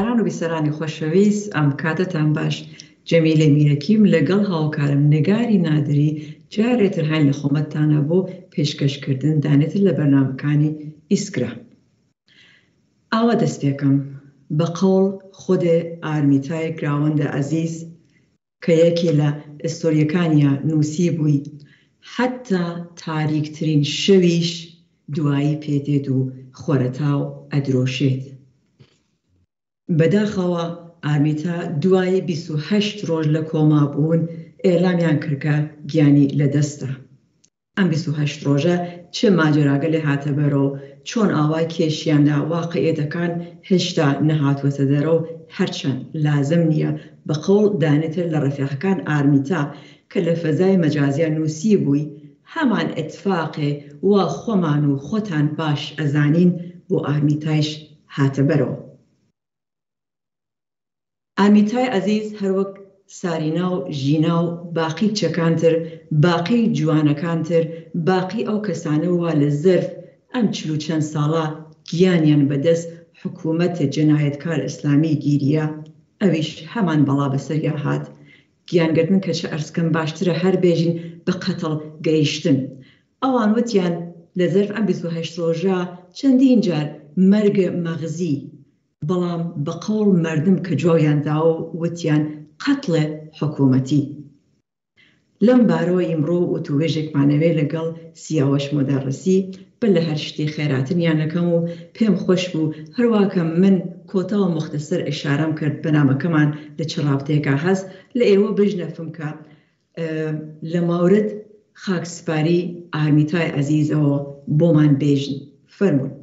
گوێگوزاران و بیسەرانی خۆشەویست، ئەم کاتتان باش. جەمیلە میرەکیم لەگەڵ هاوکارم نگاری نادری جارێتر هاین لە خۆمەتتانە بۆ پێشکەشکردن دانێتر لە بەرنامەکانی ئیسکرا. ئاوا دەست پێکەم بە قەوڵ خودێ ئارمیتای گراوەندە عەزیز کە یەکێ لە ئیستۆریەکانیە نووسی بووی حتا تاریکترین شەویش دوایی پێدێت و خۆرەتاو ئەدرۆشێت. بەداخەوە ئارمیتا دوای 28 ڕۆژ لە کۆما بوون ئێلامیان کردکە گیانی لەدەستە. ئەم 28 ڕۆژە چه ماجراگە لێ هاتە بەرەوە، چۆن ئاوای کێشیاندا واقعیەتەکان هێشتا نەهاتوەتە دەرەوە، هەرچەند لازم نییە بە قەوڵ دانێتر لە ڕەفیقەکان ئارمیتا کە لە فەزای مەجازیان نووسی بووی هەمان ئەتفاقێ وا خۆمان و خۆتان باش ئەزانین بۆ ئارمیتایش هاتە بەرەوە. ئارمیتای عەزیز هەروەک سارینا و ژینا و باقی چەکانتر، باقی جوانەکانتر، باقی ئەو کەسانە وا لە زەرف ئەم 40 ساڵە گیانیان بەدەست حکوومەتە جەنایەتکار ئیسلامی گیریە، ئەویش هەمان بەڵا بەسەریا هات. گیانگرتن کە چه ئەرزکەم باشترە هەر بێژین بە قەتڵ گەیشتن. ئەوان وتیان لە زەرف ئەم 28 ڕۆژە چەندین جار مەرگە مەغزی، بەڵام بە قەوڵ مردم کە جۆیان داوە وتیان قەتڵە حکوومەتی. لەم بارەوە ئیمڕۆ وتوێژێکمانەوێ لەگەڵ سیاوەش مۆدەڕسی بە لە هەر شتی خێراتنیان نەکەم و پێم خۆش بوو هەرواکە من کۆتاوە مختصر ئشارەم کرد بەنامەکەمان لە چ ڕابطەیەکە هەست لە ئێوە بژنەفم کە لە ماورد خاکسپاری ئارمیتای عەزیزەوە بۆمان بێژن. فەرموون.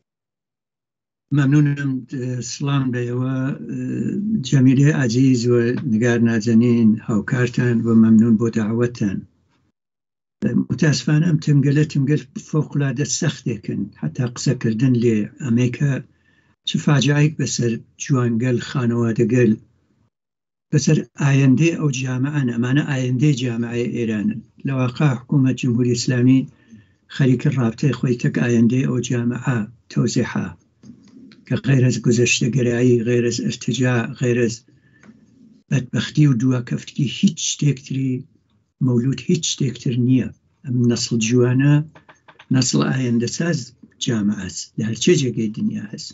ممنونم. سلام بە ئێوە جەمیلە عەزیز و نگار نازەنین هاوکارتان و مەمنون بۆ داوەتتان. متاسفانە ئەم تمگەل فۆقڵادە سەختێکن، حتا قسەکردن لێ ئەمریکا چ فاجعەیەک بەسەر جوانگەل خانەوادەگەل بەسەر ئایندەی ئەو جامعەن، ئەمانە ئایندەی جامعەی ئێرانن. لەواقع حکوومەت جمهوری ئیسلامی خەریکە ڕابطەی خۆی تەک ئایندەی ئەو جامعە تەوزیحا کە غێر ئەز گوزەشتەگەرایی، غێر ئەز ئەرتجاع، غێر ئەز بەدبەختی و دواکەفتگی هیچ شتێکتری مەولود هیچ شتێکتر نییە. ئەم نەسڵ جوانە نەسڵ ئایندەساز جامعەس لە هەرچێ جێگەی دنیا هەست.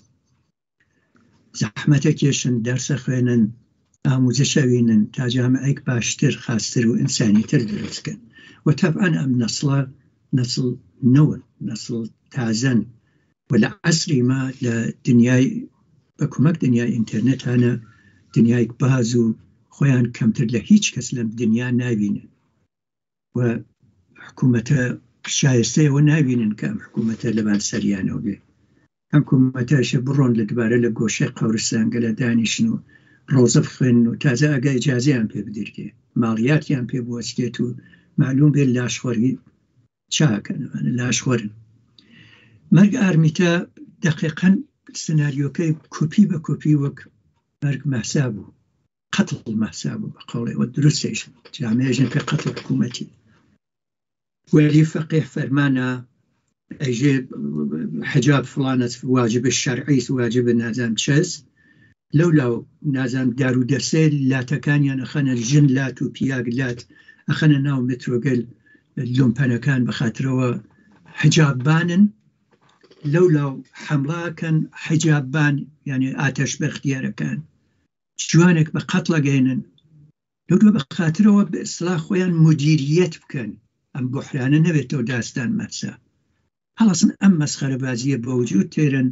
زەحمەتە کێشن، دەرسە خوێنن، ئاموزشە بینن تا جامعەیەک باشتر، خاستر و ئینسانیتر دروستکەن. و تەبعەن ئەم نەسڵە نەسڵ نەون، نەسڵ تازەن و لە عەسری ما لە دنیای بە کۆمەک دنیای ئینتەرنێت هەنە دنیایەک باز و خۆیان کەمتر لە هیچ کەس لەم دنیا نابینن و حکوومەتە شایستەیەوە نابینن کە ئەم حکوومەتە لەبان سەریانەوە بێ. ئەم حکوومەتەشە بڕۆن لە دوبارە لە گۆشەی قەورستانگە لە دانیشن و ڕۆزە بخوێن و تازە ئەگە ئیجازەیان پێ بدرکێ، ماڵیاتیان پێ بوەستێت و معلوم بێت لاشخۆری چاکەن، لاشخۆرن. مەرگ ئارمیتا دقیقاً سناریۆکەی کوپی بە کوپی وەک مەرگ مەحسا بوو، قەتڵ مەحسا بوو بە قەوڵێەوە دروستێش جامعەیەژن کە قەتڵ حکوومەتی. وەلی فەقیه فەرمانە ئەژێ حجاب فڵانە واجبە شەرعی واجبە نازام چەس لەولاو نازام دار و دەسێ لاتەکانیان ئەخەنە ژن لات و پیاگ لات ئەخەنە ناو مترۆگەل لۆمپەنەکان بەخاترەوە حجاببانن، لەولاو حەمڵاکەن حجاببان یعنی ئاتەش بەختیارەکان جوانێک بە قەتڵەگەینن، لەو بە خاترەوە بە ئیسلاح خۆیان مدیریەت بکەن. ئەم بحرانە نەبێتەوە داستان مەرسە. هەڵەسن ئەم مەسخەرە بازیە بە وجود تێرن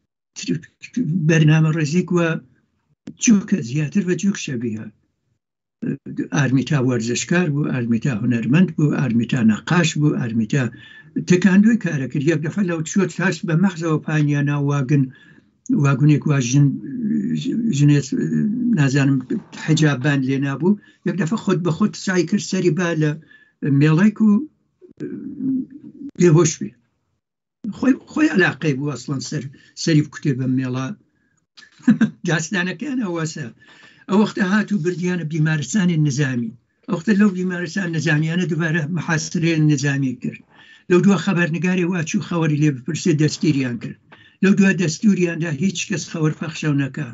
بەرنامە ڕێزیک وە جوکە زیاتر بە جوک شەبیهە. ئارمیتا وەرزشکار بوو، ئارمیتا هونەرمەند بوو، ئارمیتا نەقاش بوو، ئارمیتا تکاندوی کارە کرد. یەک دەفە لەو چۆت فاش بە مەخزەوە پانیانە واگونێک وا ژنێت نازانم حجاببان لێ نابوو، یەک دەفە خۆت بە خۆت سعی کرد سەری با لە مێڵێک و بێهۆش بێ. خۆی علاقەی بوو ئەسڵەن سەری بکوتێ بە مێڵە. داستانەکەیان ئەوەسە. ئەو وەختە هات و بردیانە بیمارستانی نظامی. ئەو وەختە لەو بیمارستان نظامیانە دووبارە محاسترێن نظامی کرد. لەو دووە خەبەرنگاری واچوو خەوەری لێ بپرسێ دەستگیریان کرد. لەو دووە دەستوریاندا هیچ کەس خەوەر پەخشەو نەکا.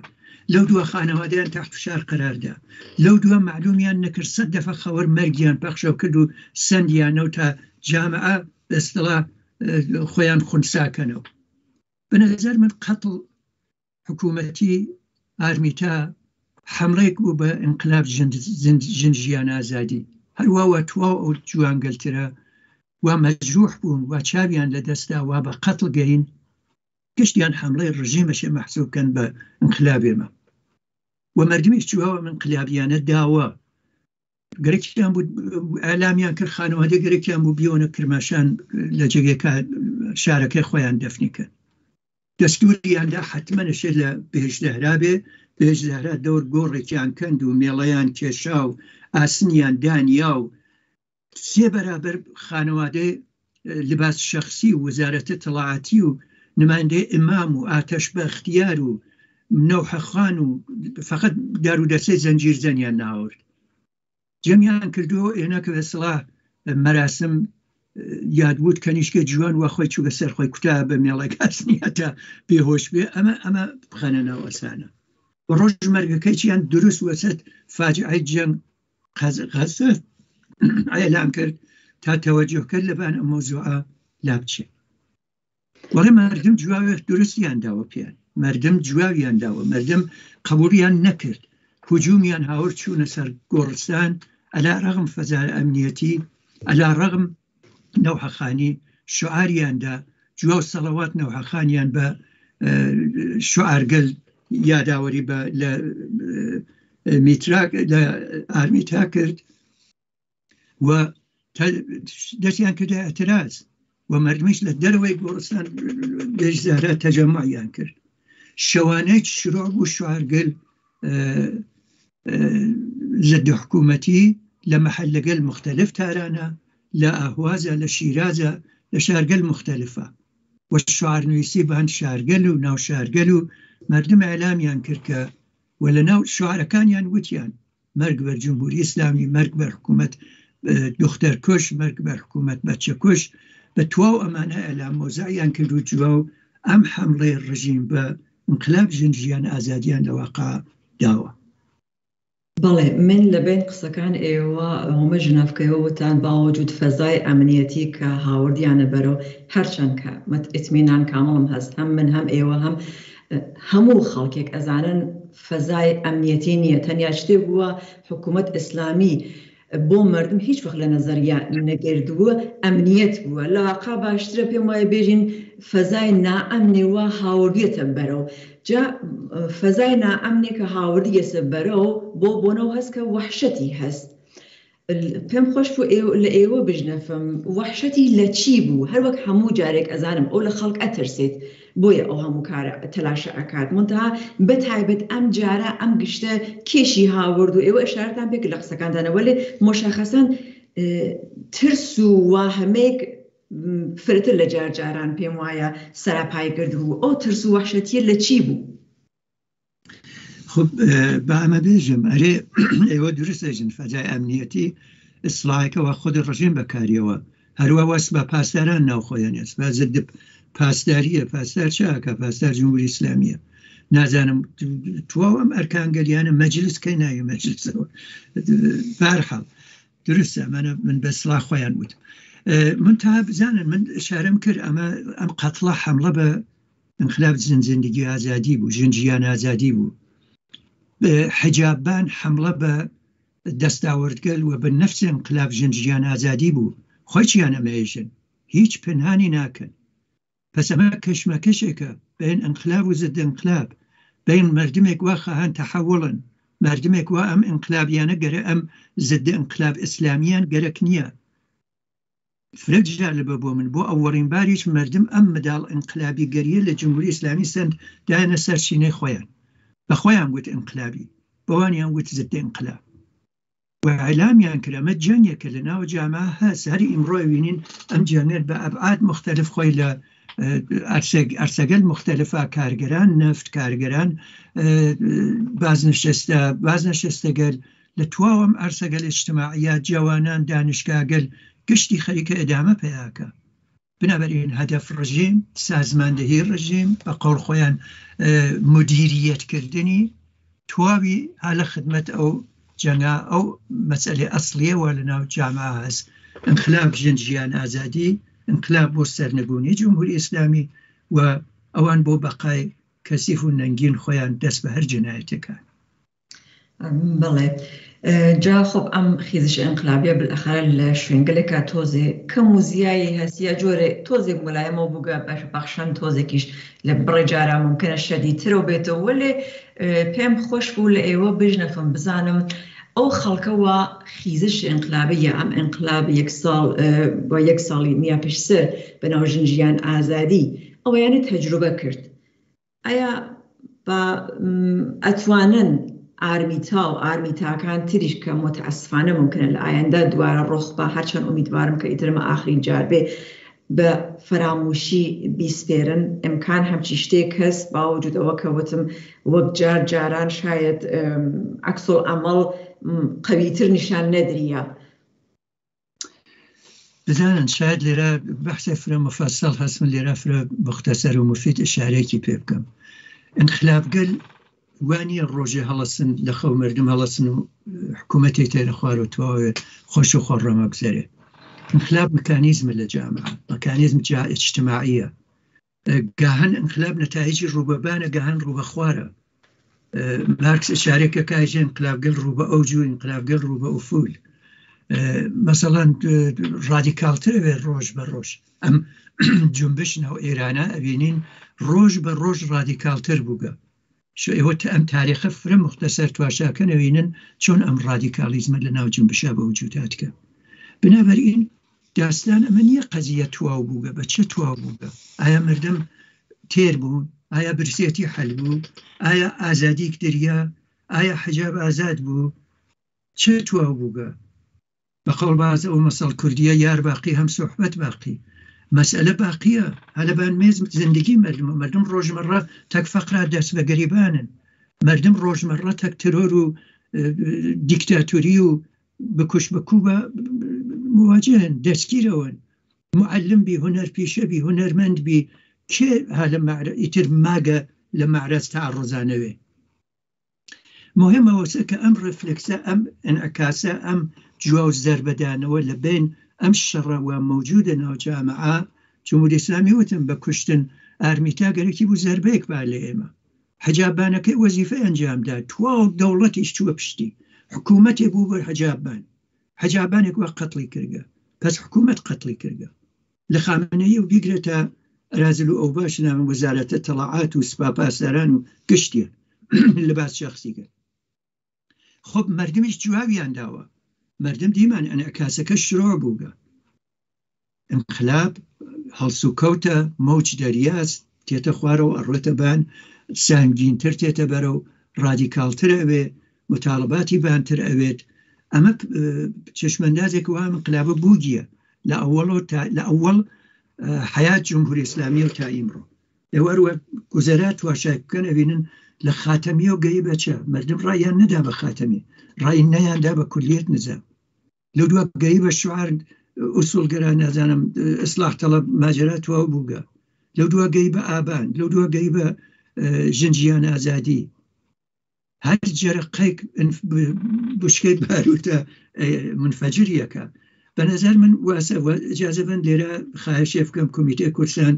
لەو دووە خانەوادەیان تحت فشار قەراردا، لەو دووە معلومیان نەکرد 100 دەفە خەوەر مەرگیان پەخشەو کرد و سندیانەوە تا جامعە بەستڵا خۆیان خونساکەنەوە. بەنەزەر من قەتڵ حکوومەتی ئارمیتا حملەیەک بوو بە ئینقلاب ژن ئازادی، هەروەوە تواو ئەو جوانگەلترە وا مەجروح بوون وا چاویان لە دەستا وا بە قەتڵ گەین گشتیان حملەی ڕژیمەشە مەحسوبکەن بە ئینقلابێمە و مردمیش چواوە من انقلابیانە داوە گەرەکیان بوو ئالامیان کرد خانەوادە گەرەکیان بوو بیۆنە کرماشان لە جێگەکە شارەکەی خۆیان دەفنیکەن. دەستوریاندا حتممە نەشێت لە بێژدەهرا بێ، بێژدەهرا دەور گۆڕێکیان کەند و مێڵەیان کێشا و ئاسنیان دانیا و 3 بەرابەر خانەوادەی لباس شخصی و وەزارەتە تەڵاعاتی و نمایندەی ئیمام و ئاتەش بە اختیار و نەوحەخان و فقط دار و دەستەی زەنجیر زەنیان ناوەرد. جەمیان کردو ئێنەکە بەسڵا مەراسم یادبوود کەنیشکە جوان وا خۆی چوو بەسەر خۆی کوتا بە مێڵەی کاسنیە تا بێهۆش بێ ئەمە بخەنە ناو ئەسانە. ڕۆژ مەرگەکەی چیان دروست وەسەد فاجعەی جەنگ غەزە ئەعلان کرد تا تەوەجۆ کرد لەبان ئەم مەوزوعە لا بچێت. وەڵێ مردم جواوێ درستیان داوە پێیان، مردم جواویان داوە، مردم قبولیان نەکرد، هجومیان هاور چوونە سەر گۆڕستان ئەلا ڕەغم فەزای ئەمنیەتی، ئەلا ڕەغم نەوحەخانی شعاریاندا جوا و سەڵەوات نەوحەخانیان بە شعارگەل یاداوەری بە لە ئارمیتا کرد و دەستیان کردە ئەتراز و مردمیش لە دەرەوەی گۆڕستان بێژدارە تەجەمعیان کرد. شەوانەی شروع بوو شعارگەل ضد حکوومەتی لە مەحەلەگەل مختلف تارانە، لە ئاهوازە، لە شیرازە، لە شارگەل مختلفە و شعارنوویسی بان شارگەل و ناو شارگەل و مردم ئەعلامیان کرد کە و لە ناو شعارەکانیان وتیان مەرگ بەر جمهوری ئیسلامی، مەرگ بەر حکوومەت دختەر کوش، مەرگ بەر حکوومەت بەچە کوش، بە تواو ئەمانە ئەعلام مۆزاییان کرد و جوا و ئەم حملەی ڕژیم بە انقلاب ژن ئازادیان لە واقع داوە. بەڵێ من لە بین قسەکان ئێوە هەمە ژنەفکەیەوەتان باوەجود فەزای ئەمنیەتی کە هاوردیانە بەرەو هەرچەند کە ئیتمینان کامڵم هەست هەم من هەم ئێوە هەموو خەڵکێک ئەزانن فەزای ئەمنیەتی نییە، تەنیا شتێک بووە حکوومەت ئیسلامی بۆ مردم هیچ وەخت لە نەزەریە نەگەردبووە ئەمنیەت بووە، لە واقع باشترە پێم وایە بێژین فەزای نائەمنی وە هاوردیەتە بەرەو جا فەزای نائەمنێک کە هاوردیەسە بەرەو بۆنەوە هەست کە وەحشەتی هەست. پێم خۆش بوو لە ئێوە بژنەفەم وەحشەتی لە چی بوو؟ هەر وەک هەموو جارێک ئەزانم ئەو لە خەڵک ئەترسێت بۆیە ئەو هەموو کارە تەلاشە ئەکات، منتها بەتایبەت ئەم جارە ئەم گشتە کێشی هاورد و ئێوە ئشارەتان پێ کرد لە قسەکاندانەوە لێ مۆشەخەسەن ترس و واهمەیەک فرتر لە جارجاران پێم وایە سەراپای کرد بوو. ئەو ترس و وەحشەتیە لە چی بوو؟ خب بە ئەمە بێژم ئەرێ ئێوە دروست دەژن فەزای ئەمنیەتی ئیسلاحەکەەوە خۆد ڕژیم بەکاریەوە هەروە وەست بە پاسداران ناوخۆیان است بە ضد پاسداریە، پاسدار چاکە، پاسدار جمهوری ئیسلامیە. نازانم تواو ئەم ئەرکانگەلیانە مەجلس کەی ناوی مەجلسەوە بەرحەڵ درستە من بە سڵاح خۆیان وت. من تا بزانن من اشارەم کرد ئەم قەتڵە حملە بە انقلاب زندگی ئازادی بوو، ژن ئازادی بوو. حجابان حملە بە دەستاوردگەل و بە نەفس انقلاب ژن ئازادی بوو. خۆیان ئەمەیژن هیچ پنهانی ناکەن. پس ئەمە کەشمەکەشێکە بین انقلاب و ضد انقلاب، بین مردمێک وا خەهان تەحەوڵن، مردمێک وا ئەم انقلابیانە گەرە ئەم ضد انقلاب ئیسلامیان گەرەک نییە. فرق جالبە بۆ من بۆ ئەوەڵین باریش مردم ئەم مداڵ انقلابی گەریە لە جمهوری ئیسلامی سند دایانە سەر شینەی خۆیان بە خۆیان گوت انقلابی، بەوانیان گوت ضد انقلاب و ئەعلامیان کرد ئەمە جەنگێکە لە ناو جامعە هەست. هەر ئیمڕۆ بینین ئەم جەنگێت بە ئەبعاد مختلف خۆی لە ئەرسەگەل مختلفە، کارگەران نەفت، کارگەران بازنەشستەگەل لە تواوەم ئەرسەگەل اجتماعیات، جوانان، دانشگاگەل گشتی خەریکە ئەدامە پێیاکە. بنابەرین هەدەف ڕژیم، سازماندەهی ڕژیم بە قەول خۆیان مدیریەتکردنی تواوی هەلە خدمەت ئەو جەنگا ئەو مەسئلەی ئەسڵیەوە لەناو جامعە هەست انقلاب ژیان ئازادی انقلاب بۆ سەرنگونی جمهوری ئیسلامی و ئەوان بۆ بەقای کەسیف و نەنگین خۆیان دەست بە هەر جنایەتێکان. بەڵێ جا خۆب ئەم خیزش ئەنقلابیە بالئەخەر لە شوێنگەلێکە تۆزێ کەم و زیایی هەستیە جۆرێ تۆزێک ملایەمەوە بووگە بەخشەن تۆزێکیش لە بڕێ جارا ممکنە شەدیدترەوە بێتەوە وەلێ پێم خۆش بوو لە ئێوە بژنەفم بزانم ئەو خەڵکەوە خیزش ئەنقلابیە ئەم ئەنقلاب بۆ یەک ساڵی نیا پێشتر بەناو ژنجیان ئازادی ئەوەیانە تەجروبە کرد ئایا ئەتوانن ئارمیتا و ئارمیتاکان تریش کە متەئەسفانە ممکنە لە ئایندە دوارە ڕۆخ بە هەرچەند ئومیدوارم کە ئیترمە ئاخرین جار بێ بە فەراموشی بیسپێرن ئەمکان هەمچی شتێک هەست باوجودەوە کە وتم وەک جاران شاید عەکسۆ ئەمەڵ قەویتر نیشان نەدریا. بزانن شاید لێرە بەحسێ فرە مفەسەڵ هەست من لێرە فرە مختصر و مفید ئشارەیەکی پێ بکەم. انقلابگەل وانیە ڕۆژێ هەڵەسن لە خەو مردم هەڵەسن و حکوومەتێک تێرە خوار و تواوێ خۆش و خۆڕەمە بگزەرێ. انقلاب مکانیزمە لە جامعە مکانیزم اجتماعیە گاهەن انقلاب نەتایجی ڕووبەبانە گاهەن ڕووبەخوارە. مارکس ئشارێکە کاژێ انقلابگەل ڕووبە ئەوجو انقلابگەل ڕووبە ئوفول. مەسەڵەن ڕادیکالترە بێ ڕۆژ بە ڕۆژ ئەم جنبش ناو ئێرانە ئەبینین ڕۆژ بە ڕۆژ ڕادیکالتر بووگە. ئێوە ئەم تاریخە فرە مختصر تواشاکە نەوینن چۆن ئەم ڕادیکالیزمە لە ناو جنبشە بە وجوداتکە. بنابەرئین داستان ئەمە نییە قەزیە تواو بووگە بە چه تواو بووگە؟ ئایا مردم تێر بوون؟ ئایا برسێتی حەل بوو؟ ئایا ئازادیک دریا؟ ئایا حجاب ئازاد بوو؟ چه تواو بووگە؟ بەقەوڵ باز ئەو مەسەڵ کوردیە یار باقی هەم سوحبەت باقی مەسئلە باقیە هەلەبان مێز زندگی مردم ڕۆژمەڕە تەک فەقرا دەست بە گەریبانن مردم ڕۆژمەڕە تەک ترۆر و دیکتاتوری و بکوش بەکوبە مواجهن دەستگیرەوەن معلم بی هونەر پیشە بی هونەرمەند بی کێ هەلە ئیتر ماگە لە معرەز تعڕۆزانەوێ. مهمەوەسە کە ئەم ڕفلکسە ئەم ئەنعکاسە ئەم جواو زەربەدانەوە لە بین ئەم شەڕەوە موجودە ناو جامعە جمهوری ئیسلامی وتم بە کوشتن ئارمیتا گەرەکی بوو زەربەیەک با لە ئێمە حجابانەکەی وەزیفە ئەنجامدا تواو دەوڵەتیش چووە پشتی حکوومەتێ بوو بە حجابانێک وە قەتڵی کردگە پس حکوومەت قەتڵی کردگە لە خامنەیە و بیگرێتە رازل و ئەو باش ناوە وەزارەتە تەڵاعات و سوپا پاسداران و گشتیە لەباس شەخسیگە. خۆب مردمیش جوابیان داوە مردم دیمان ئەنعکاسەکە شروع بووگە انقلاب هەڵس و کەوتە مەوج دەریاز تێتە خوارەوە ئەڕێتە بان سانگینتر تێتە بەرە و ڕادیکالتر ئەوێ متالباتی بانتر ئەوێت ئەمە چشمەندازێک وام انقلابە بووگیە لە ئەوەڵ حیات جمهوری ئیسلامی و تا ئیمڕۆ ئێوەروە گوزەرات تواشاکەن ئەبینن لە خاتەمی و گەی بەچە مردم ڕایان نەدا بە خاتەمی ڕای نەیاندا بە کولیت نزام لەو دووە گەی بە شوعار ئوسوڵگەران نازانم ئیسلاح تەڵەب ماجراتوە بووگە لەو دووە گەی بە ئابان لەو دووە گەی بە ژنجیان ئازادی هەر جەرەقەیەک بشکەی باروتە منفەجریەکە. بە نەزەر من واسە ئیجازە بن لێرە خاهشێ بکەم کۆمیتەی کورسان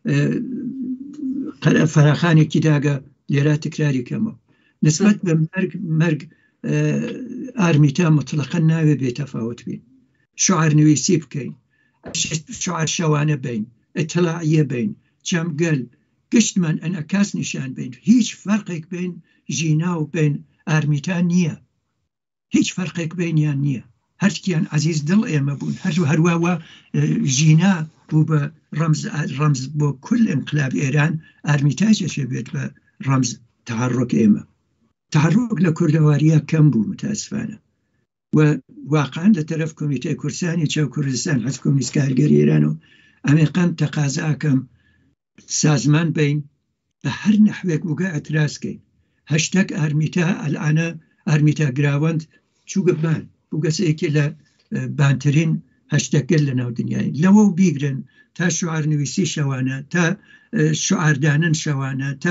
فەراخانێکی داگە لێرە تکراری کەمەوە نسبەت بە مەرگ ئارمیتا مطلقا ناوێ بێتەفاوت بین شعار نویسی بکەین شعار شەوانە بین ئەتەلاعیە بین جەمگەل گشتمان ئەنعکاس نیشان بین هیچ فەرقێک بین ژینا و بین ئارمیتا نییە هیچ فەرقێک بینیان نییە هەرکیان عزیز دڵ ئێمە بوون هەروەوە ژینا بوو بە ڕەمز بۆ کل انقلاب ئێران ئارمیتاجەشە بێت بە ڕەمز تحرک ئێمە تحرک لە کوردەواریە کەم بوو متاسفانە و واقعا لە تەرەف کۆمیتەی کورسانی چاو کوردستان حەز کۆمیست کارگەری ئێران و ئەمریکان تەقازاکەم سازمان بین بە هەر نەحوێک بووگە ئەتراسکەین هەشتەک ئارمیتا ئەلعانە ئارمیتا گراوەند چووگە بان بووگەسەیەکی لە بانترین هەشتەکەل لە ناو دنیای لەوە و بیگرن تا شعار نویسی شەوانە تا شعاردانن شەوانە تا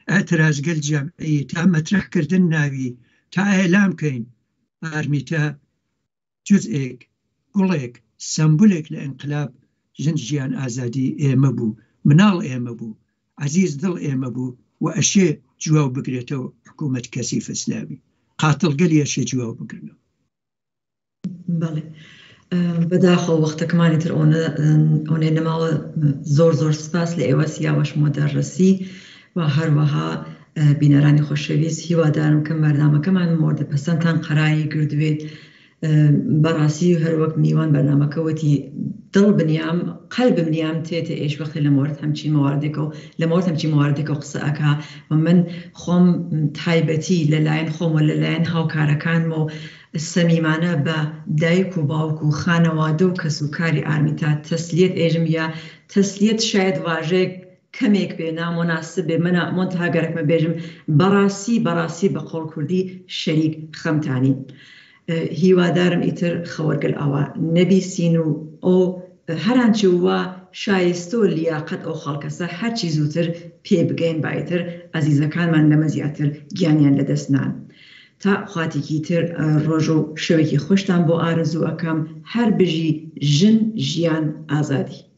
اعتراضگەل جەمعی تا مەترەحکردن ناوی تا ئەعلام کەین ئارمیتا جزئێک گوڵێک سمبولێک لە ئینقلاب ژن ژیان ئازادی ئێمە بوو، مناڵ ئێمە بوو، عزیز دڵ ئێمە بوو و ئەشێ جواو بگرێتەوە حکوومەت کەسیف ئیسلامی قاتڵگەلی ئەشێ جواو بگرنەوە. بەڵێ بەداخەوە وەختەکەمانی تر ئەوێ نەماوە زۆر سپاس لە ئێوە سیاوەش مۆدەڕەسی و هەروەها بینەرانی خۆشەویست هیوادارم کە بەرنامەکەمان مۆردە پەسەندتان قەرایی کردوێت. بەڕاستی هەروەک میوان بەرنامەکەوەتی دڵ بنیام قەلب بنیام تێتە ئێش وەختی لە مۆرد هەمچین مواردێکەوە قسە ئەکا و من خۆم تایبەتی لەلایەن خۆم و لەلایەن هاوکارەکانمەوە سەمیمانە بە دایک و باوک و خانەوادە و کەسوکاری ئارمیتا تەسلیەت ئێژم یا تەسلیەت شاید واژەیەک کەمێک بێ نامۆناسب بێ منە مۆنتهاگەرەکمە بێژم بەڕاستی بە قۆڵ کوردی شەریک خەمتانی. هیوادارم ئیتر خەوەرگەل ئەوە نەبیسین و ئەو هەرانچی وە شایستۆ لیاقەت ئەو خەڵکەسە هەرچی زووتر پێ بگەین بایتر ئەزیزەکانمان لەمە زیاتر گیانیان لەدەستنان. تا خواتێکی تر ڕۆژ و شەوێکی خۆشتان بۆ ئارەزوو ئەەکەم هەر بژی ژن ژیان ئازادی.